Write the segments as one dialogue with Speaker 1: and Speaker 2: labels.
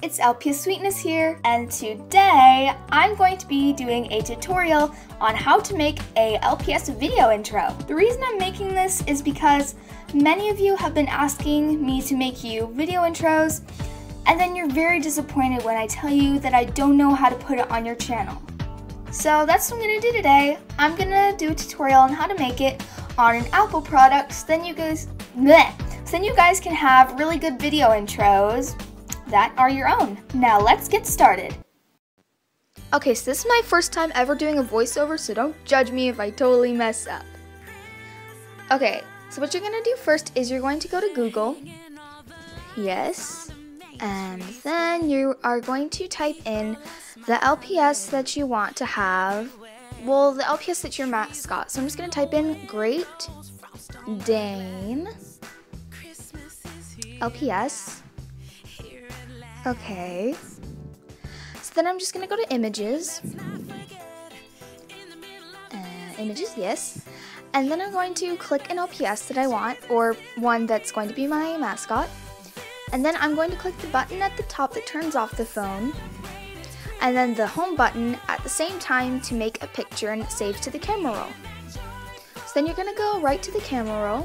Speaker 1: it's LPS Sweetness here, and today I'm going to be doing a tutorial on how to make a LPS video intro. The reason I'm making this is because many of you have been asking me to make you video intros, and then you're very disappointed when I tell you that I don't know how to put it on your channel. So that's what I'm going to do today. I'm going to do a tutorial on how to make it on an Apple product, so then you guys can have really good video intros that are your own. Now let's get started. Okay, so this is my first time ever doing a voiceover, so don't judge me if I totally mess up. Okay, so what you're going to do first is you're going to go to Google. Yes. And then you are going to type in the LPS that you want to have. Well, the LPS that's your mascot. So I'm just going to type in Great Dane LPS. Okay. So then I'm just going to go to Images. Images, yes. And then I'm going to click an LPS that I want, or one that's going to be my mascot. And then I'm going to click the button at the top that turns off the phone, and then the home button at the same time to make a picture and it saves to the camera roll. So then you're going to go right to the camera roll.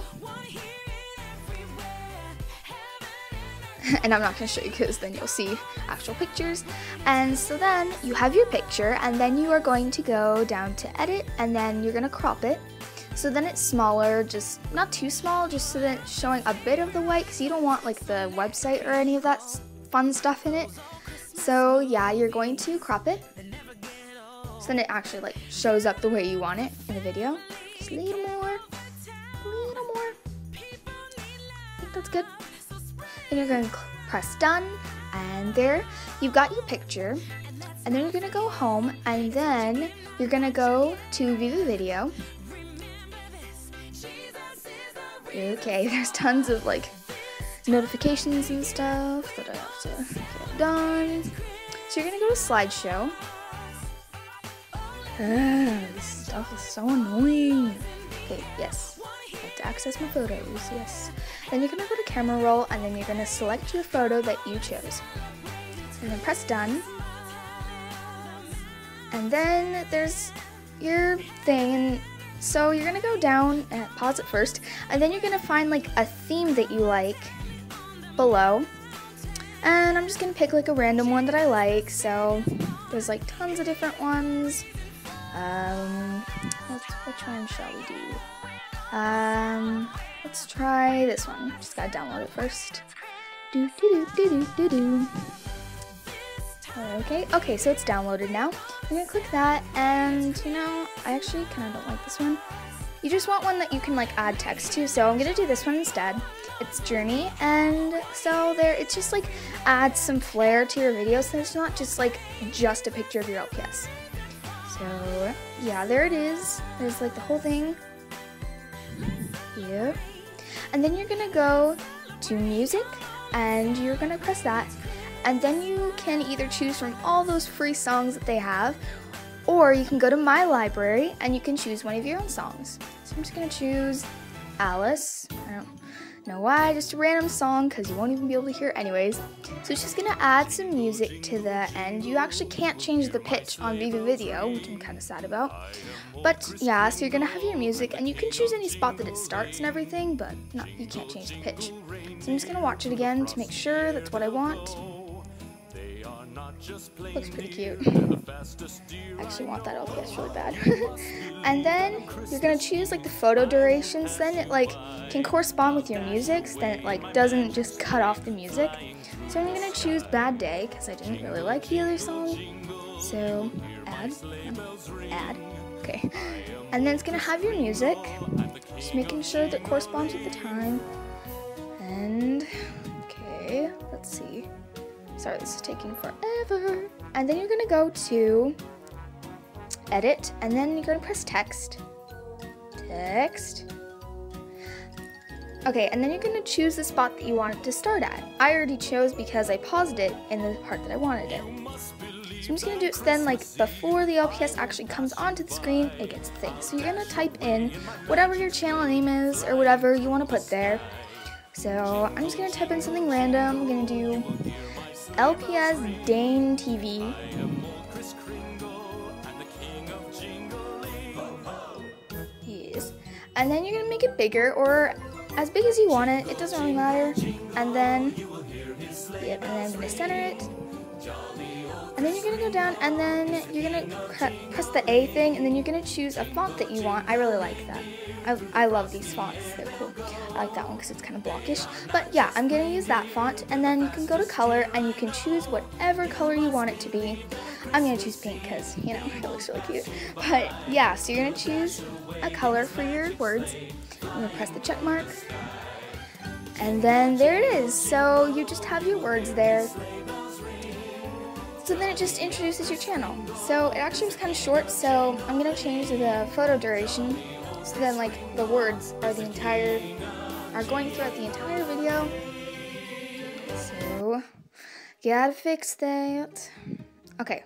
Speaker 1: And I'm not going to show you because then you'll see actual pictures. And so then you have your picture, and then you are going to go down to edit, and then you're going to crop it. So then it's smaller, just not too small, just so that it's showing a bit of the white, because you don't want like the website or any of that fun stuff in it. So yeah, you're going to crop it, so then it actually like shows up the way you want it in the video. Just a little more, a little more. I think that's good. Then you're going to press done, and there you've got your picture. And then you're going to go home, and then you're going to go to view the video. Okay, there's tons of like notifications and stuff that I have to get done. So you're gonna go to slideshow. This stuff is so annoying. Okay, yes. I have to access my photos, yes. Then you're gonna go to camera roll, and then you're gonna select your photo that you chose. And then press done. And then there's your thing. So you're gonna go down and pause it first, and then you're gonna find like a theme that you like below. And I'm just gonna pick like a random one that I like. So there's like tons of different ones. Which one shall we do? Let's try this one. Just gotta download it first. Okay, so it's downloaded now. I'm gonna click that, and you know, I actually kind of don't like this one. You just want one that you can like add text to, so I'm gonna do this one instead. It's Journey, and so there, it's just like adds some flair to your video, so it's not just like just a picture of your LPS. So yeah, there it is. There's like the whole thing. Yeah. And then you're gonna go to music, and you're gonna press that. And then you can either choose from all those free songs that they have, or you can go to My Library and you can choose one of your own songs. So I'm just going to choose Alice. I don't know why, just a random song because you won't even be able to hear it anyways. So it's just going to add some music to the end. You actually can't change the pitch on Viva Video, which I'm kind of sad about. But yeah, so you're going to have your music, and you can choose any spot that it starts and everything, but no, you can't change the pitch. So I'm just going to watch it again to make sure that's what I want. Looks pretty cute. I actually want that LPS really bad. And then you're gonna choose like the photo durations. Then it like can correspond with your music. So then it like doesn't just cut off the music. So I'm gonna choose Bad Day because I didn't really like the other song. So add. Okay. And then it's gonna have your music. Just making sure that corresponds with the time. And okay, let's see. Sorry, this is taking forever. And then you're gonna go to edit, and then you're gonna press text. Okay, and then you're gonna choose the spot that you want it to start at. I already chose because I paused it in the part that I wanted it. So I'm just gonna do it so then like before the LPS actually comes onto the screen, it gets the thing. So you're gonna type in whatever your channel name is or whatever you wanna put there. So I'm just gonna type in something random. I'm gonna do LPS Dane TV. Yes. And then you're going to make it bigger or as big as you want it. It doesn't really matter. And then, yep, and then I'm going to center it. And then you're going to go down and then you're going to press the A thing and then you're going to choose a font that you want. I really like that. I love these fonts. They're cool. I like that one because it's kind of blockish. But yeah, I'm going to use that font and then you can go to color and you can choose whatever color you want it to be. I'm going to choose pink because, you know, it looks really cute. But yeah, so you're going to choose a color for your words. I'm going to press the check mark. And then there it is. So you just have your words there. So then it just introduces your channel. So it actually was kind of short, so I'm going to change the photo duration. So then like the words are going throughout the entire video. So gotta fix that. Okay.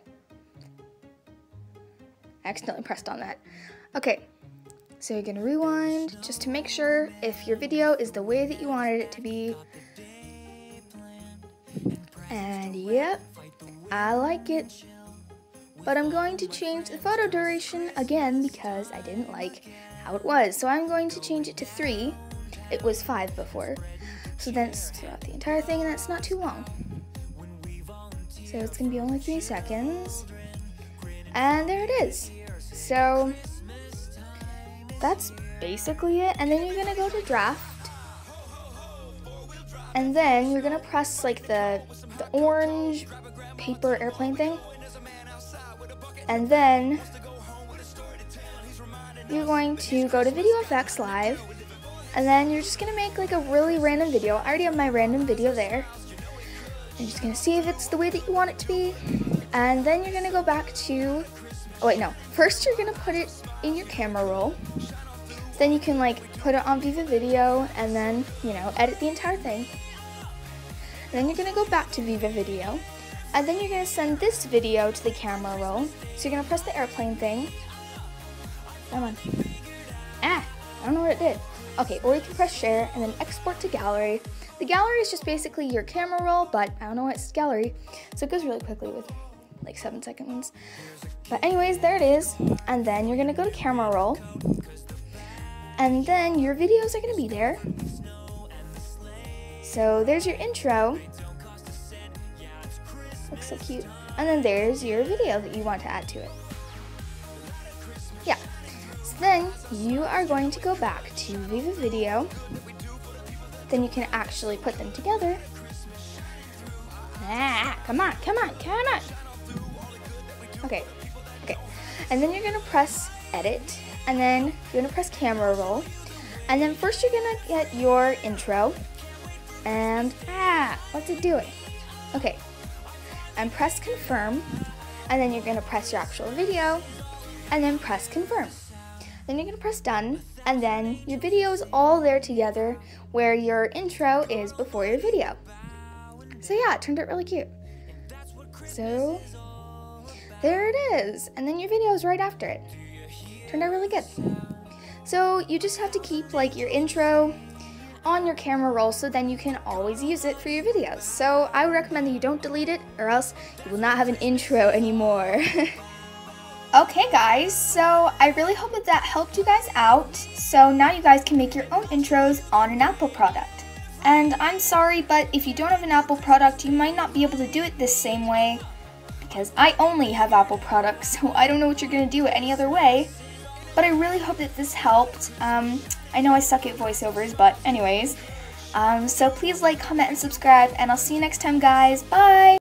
Speaker 1: I accidentally pressed on that. Okay. So you're gonna rewind just to make sure if your video is the way that you wanted it to be. And yep, I like it. But I'm going to change the photo duration again because I didn't like how it was. So I'm going to change it to 3. It was 5 before. So then it's throughout the entire thing and that's not too long. So it's going to be only 3 seconds. And there it is. So that's basically it. And then you're going to go to draft. And then you're going to press like the orange paper airplane thing. And then you're going to go to Video Effects Live, and then you're just going to make like a really random video. I already have my random video there. You're just going to see if it's the way that you want it to be, and then you're going to go back to, oh wait, no. First you're going to put it in your camera roll, then you can like put it on Viva Video, and then, you know, edit the entire thing. And then you're going to go back to Viva Video, and then you're going to send this video to the camera roll. So you're going to press the airplane thing. Come on. I don't know what it did. Okay, or you can press share and then export to gallery. The gallery is just basically your camera roll, but I don't know what's gallery. So it goes really quickly with like 7 seconds. But anyways, there it is. And then you're gonna go to camera roll. And then your videos are gonna be there. So there's your intro. Looks so cute. And then there's your video that you want to add to it. Yeah. Then you are going to go back to Viva Video. Then you can actually put them together. Come on. Okay. And then you're gonna press edit, and then you're gonna press camera roll. And then first you're gonna get your intro. And what's it doing? Okay. And press confirm. And then you're gonna press your actual video, and then press confirm. Then you're going to press done, and then your video is all there together where your intro is before your video. So yeah, it turned out really cute. So there it is, and then your video is right after it. Turned out really good. So you just have to keep like your intro on your camera roll so then you can always use it for your videos. So I would recommend that you don't delete it or else you will not have an intro anymore. Okay guys, so I really hope that helped you guys out. So now you guys can make your own intros on an Apple product. And I'm sorry, but if you don't have an Apple product, you might not be able to do it this same way. Because I only have Apple products, so I don't know what you're going to do any other way. But I really hope that this helped. I know I suck at voiceovers, but anyways. So please like, comment, and subscribe, and I'll see you next time guys. Bye!